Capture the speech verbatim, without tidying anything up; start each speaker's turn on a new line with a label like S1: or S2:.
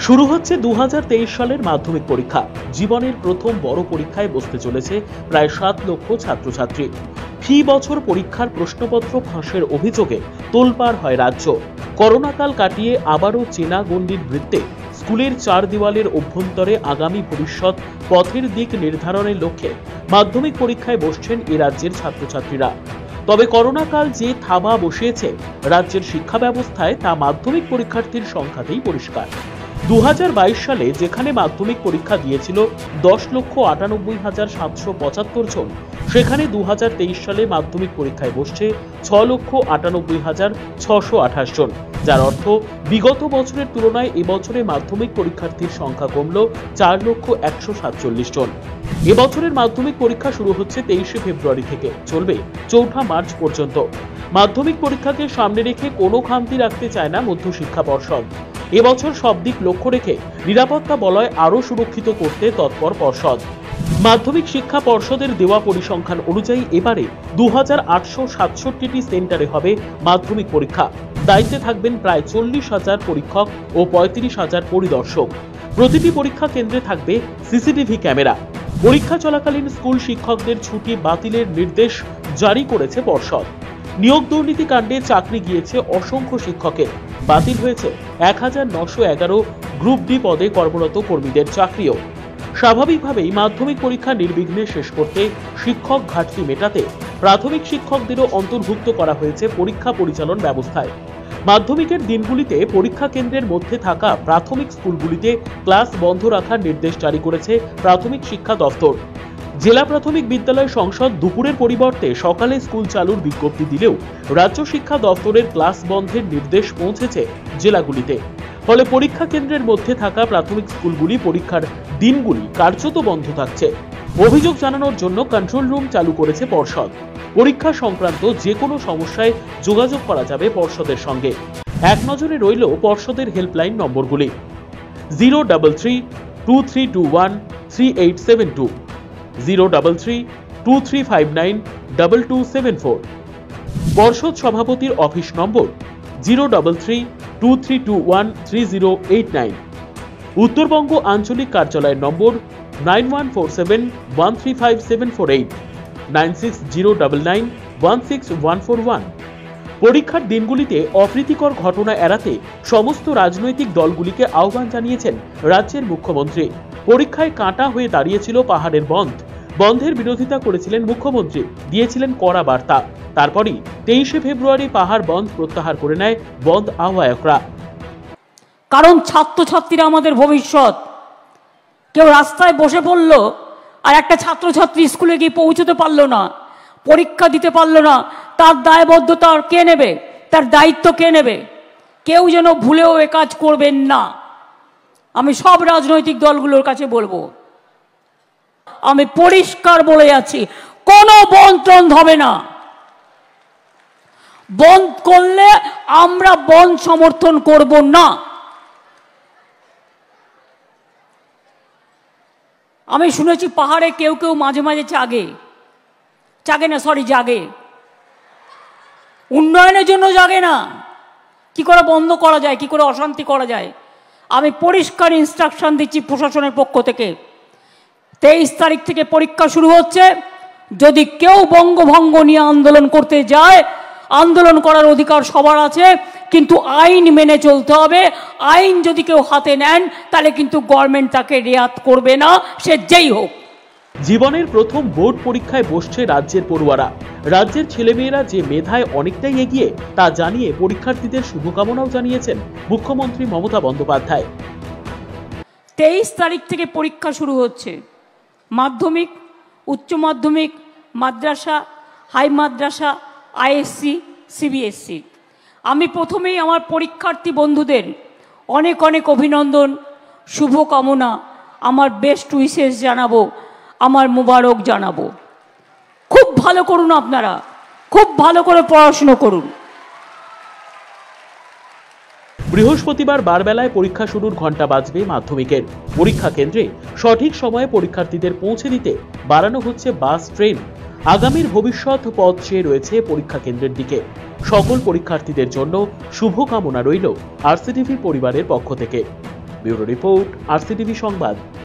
S1: শুরু হচ্ছে দু হাজার তেইশ সালের মাধ্যমিক পরীক্ষা। জীবনের প্রথম বড় পরীক্ষায় বসতে চলেছে প্রায় সাত লক্ষ ছাত্রছাত্রী। ফি বছর পরীক্ষার প্রশ্নপত্র ফাঁসের অভিযোগে তোলপাড় হয় রাজ্য। করোনাকাল কাটিয়ে আবারও চেনা গণ্ডির বৃত্তে স্কুলের চার দেওয়ালের অভ্যন্তরে আগামী ভবিষ্যৎ পথের দিক নির্ধারণের লক্ষ্যে মাধ্যমিক পরীক্ষায় বসছেন এ রাজ্যের ছাত্রছাত্রীরা। তবে করোনাকাল যে থাবা বসিয়েছে রাজ্যের শিক্ষা ব্যবস্থায়, তা মাধ্যমিক পরীক্ষার্থীর সংখ্যাতেই পরিষ্কার। দু হাজার বাইশ সালে যেখানে মাধ্যমিক পরীক্ষা দিয়েছিল দশ লক্ষ আটানব্বই হাজার সাতশো পঁচাত্তর জন, সেখানে দু হাজার তেইশ সালে মাধ্যমিক পরীক্ষায় বসছে ছ লক্ষ আটানব্বই হাজার ছশো আঠাশ জন, যার অর্থ বিগত বছরের তুলনায় এবছরে মাধ্যমিক পরীক্ষার্থীর সংখ্যা কমল চার লক্ষ একশো সাতচল্লিশ জন। এবছরের মাধ্যমিক পরীক্ষা শুরু হচ্ছে তেইশে ফেব্রুয়ারি থেকে, চলবে চৌঠা মার্চ পর্যন্ত। মাধ্যমিক পরীক্ষাকে সামনে রেখে কোনো খামতি রাখতে চায় না মধ্যশিক্ষা পর্ষদ। এবছর সব দিক লক্ষ্য রেখে নিরাপত্তা বলয় আরও সুরক্ষিত করতে তৎপর পর্ষদ। মাধ্যমিক শিক্ষা পর্ষদের দেওয়া পরিসংখ্যান অনুযায়ী এবারে দু হাজার আটশো সাতষট্টিটি সেন্টারে হবে মাধ্যমিক পরীক্ষা। দায়িত্বে থাকবেন প্রায় চল্লিশ হাজার পরীক্ষক ও পঁয়ত্রিশ হাজার পরিদর্শক। প্রতিটি পরীক্ষা কেন্দ্রে থাকবে সিসিটিভি ক্যামেরা। পরীক্ষা চলাকালীন স্কুল শিক্ষকদের ছুটি বাতিলের নির্দেশ জারি করেছে পর্ষদ। নিয়োগ দুর্নীতি কাণ্ডে চাকরি গিয়েছে অসংখ্য শিক্ষকের। বাতিল হয়েছে এক হাজার নশো এগারো গ্রুপ ডি পদে কর্মরত কর্মীদের চাকরিও। স্বাভাবিকভাবেই মাধ্যমিক পরীক্ষা নির্বিঘ্নে শেষ করতে শিক্ষক ঘাটতি মেটাতে প্রাথমিক শিক্ষকদেরও অন্তর্ভুক্ত করা হয়েছে পরীক্ষা পরিচালন ব্যবস্থায়। মাধ্যমিকের দিনগুলিতে পরীক্ষা কেন্দ্রের মধ্যে থাকা প্রাথমিক স্কুলগুলিতে ক্লাস বন্ধ রাখার নির্দেশ জারি করেছে প্রাথমিক শিক্ষা দফতর। জেলা প্রাথমিক বিদ্যালয় সংসদ দুপুরের পরিবর্তে সকালে স্কুল চালুর বিজ্ঞপ্তি দিলেও রাজ্য শিক্ষা দফতরের ক্লাস বন্ধের নির্দেশ পৌঁছেছে জেলাগুলিতে। ফলে পরীক্ষা কেন্দ্রের মধ্যে থাকা প্রাথমিক স্কুলগুলি পরীক্ষার দিনগুলি কার্যত বন্ধ থাকছে। অভিযোগ জানানোর জন্য কন্ট্রোল রুম চালু করেছে পর্ষদ। পরীক্ষা সংক্রান্ত যে কোনো সমস্যায় যোগাযোগ করা যাবে পর্ষদের সঙ্গে। এক নজরে রইল পর্ষদের হেল্পলাইন নম্বরগুলি zero double three two three two one three eight seven two, zero double three two three five nine double two seven four. পর্ষদ সভাপতির office number zero double three two three two one three zero eight nine. Uttarbanga আঞ্চলিক কার্যালয়ের number nine one four seven one three five seven four eight, nine six zero double nine one six one four one. পরীক্ষার দিনগুলিতে অপ্রীতিকর ঘটনা এড়াতে সমস্ত রাজনৈতিক দলগুলিকে আহ্বান জানিয়েছেন রাজ্যের মুখ্যমন্ত্রী। পরীক্ষায় কাঁটা হয়ে দাঁড়িয়েছিল পাহাড়ের বন্ধ। বন্ধের বিরোধিতা করেছিলেন মুখ্যমন্ত্রী, দিয়েছিলেন কড়া বার্তা। তারপরই তেইশে ফেব্রুয়ারি পাহাড় বন্ধ প্রত্যাহার করে নেয় বন্ধ আহ্বায়করা।
S2: কারণ ছাত্রছাত্রীরা আমাদের ভবিষ্যৎ। কেউ রাস্তায় বসে পড়ল আর একটা ছাত্রছাত্রী স্কুলে গিয়ে পৌঁছতে পারলো না, পরীক্ষা দিতে পারলো না, তার দায়বদ্ধতা কে নেবে? তার দায়িত্ব কে নেবে? কেউ যেন ভুলেও এ কাজ করবেন না। আমি সব রাজনৈতিক দলগুলোর কাছে বলবো, আমি পরিষ্কার বলে যাচ্ছি, কোনো বন্টন হবে না। বন্ধ করলে আমরা বন্ধ সমর্থন করব না। আমি শুনেছি পাহাড়ে কেউ কেউ মাঝে মাঝে জাগে জাগে না সরি জাগে উন্নয়নের জন্য জাগে না। কি করে বন্ধ করা যায়, কি করে অশান্তি করা যায়? আমি পরিষ্কার ইনস্ট্রাকশন দিচ্ছি প্রশাসনের পক্ষ থেকে, তেইশ তারিখ থেকে পরীক্ষা শুরু হচ্ছে। যদি কেউ বঙ্গভঙ্গ নিয়ে আন্দোলন করতে যায়, আন্দোলন করার অধিকার সবার আছে, কিন্তু আইন মেনে চলতে হবে। আইন যদি কেউ হাতে নেন তাহলে কিন্তু গভর্নমেন্ট তাকে রেয়াত করবে না, সে যেই হোক।
S1: জীবনের প্রথম বোর্ড পরীক্ষায় বসছে রাজ্যের পড়ুয়ারা। রাজ্যের ছেলেমেয়েরা যে মেধায় অনেকটাই এগিয়ে তা জানিয়ে পরীক্ষার্থীদের শুভকামনাও জানিয়েছেন মুখ্যমন্ত্রী মমতা বন্দ্যোপাধ্যায়।
S2: তেইশ তারিখ থেকে পরীক্ষা শুরু হচ্ছে। মাধ্যমিক, উচ্চ মাধ্যমিক, মাদ্রাসা, হাই মাদ্রাসা, আইএসসি, সিবিএসসি। আমি প্রথমেই আমার পরীক্ষার্থী বন্ধুদের অনেক অনেক অভিনন্দন, শুভকামনা, আমার বেস্ট উইশেস জানাবো, আমার মোবারক জানাবো। খুব ভালো করুন, আপনারা খুব ভালো করে পড়াশুনো করুন।
S1: বৃহস্পতিবার বারবেলায় পরীক্ষা শুরুর ঘণ্টা বাজবে মাধ্যমিকের। পরীক্ষা কেন্দ্রে সঠিক সময়ে পরীক্ষার্থীদের পৌঁছে দিতে বাড়ানো হচ্ছে বাস, ট্রেন। আগামীর ভবিষ্যৎ পথ চেয়ে রয়েছে পরীক্ষা কেন্দ্রের দিকে। সকল পরীক্ষার্থীদের জন্য শুভকামনা রইল আরসিটিভি পরিবারের পক্ষ থেকে। ব্যুরো রিপোর্ট আরসিটিভি সংবাদ।